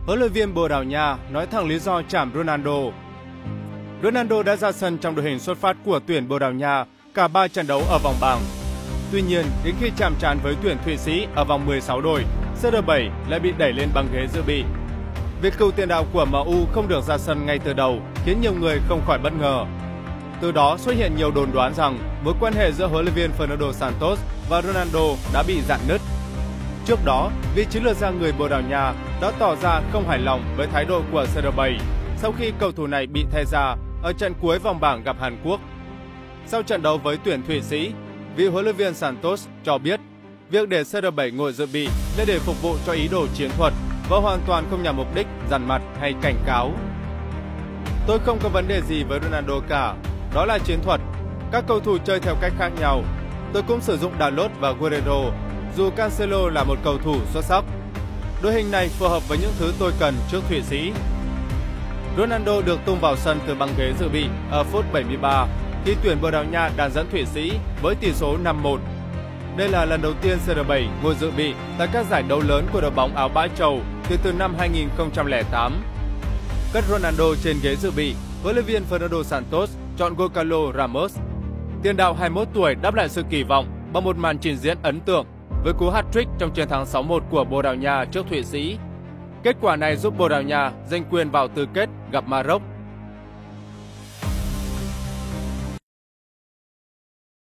Huấn luyện viên Bồ Đào Nha nói thẳng lý do trảm Ronaldo. Ronaldo đã ra sân trong đội hình xuất phát của tuyển Bồ Đào Nha cả 3 trận đấu ở vòng bảng. Tuy nhiên, đến khi chạm trán với tuyển Thụy Sĩ ở vòng 16 đội, CR7 lại bị đẩy lên băng ghế dự bị. Việc cựu tiền đạo của MU không được ra sân ngay từ đầu khiến nhiều người không khỏi bất ngờ. Từ đó xuất hiện nhiều đồn đoán rằng mối quan hệ giữa huấn luyện viên Fernando Santos và Ronaldo đã bị rạn nứt. Trước đó, vị chiến lược gia người Bồ Đào Nha đã tỏ ra không hài lòng với thái độ của CR7 sau khi cầu thủ này bị thay ra ở trận cuối vòng bảng gặp Hàn Quốc. Sau trận đấu với tuyển Thụy Sĩ, vị huấn luyện viên Santos cho biết việc để CR7 ngồi dự bị là để phục vụ cho ý đồ chiến thuật và hoàn toàn không nhằm mục đích dằn mặt hay cảnh cáo. Tôi không có vấn đề gì với Ronaldo cả, đó là chiến thuật. Các cầu thủ chơi theo cách khác nhau. Tôi cũng sử dụng Dalot và Guerrero, dù Cancelo là một cầu thủ xuất sắc. Đội hình này phù hợp với những thứ tôi cần trước Thụy Sĩ. Ronaldo được tung vào sân từ băng ghế dự bị ở phút 73 khi tuyển Bồ Đào Nha đàn dẫn Thụy Sĩ với tỷ số 5-1. Đây là lần đầu tiên CR7 ngồi dự bị tại các giải đấu lớn của đội bóng áo bãi trầu kể từ năm 2008. Cất Ronaldo trên ghế dự bị, huấn luyện viên Fernando Santos chọn Gonçalo Ramos. Tiền đạo 21 tuổi đáp lại sự kỳ vọng bằng một màn trình diễn ấn tượng với cú hat-trick trong chiến thắng 6-1 của Bồ Đào Nha trước Thụy Sĩ. Kết quả này giúp Bồ Đào Nha giành quyền vào tứ kết gặp Maroc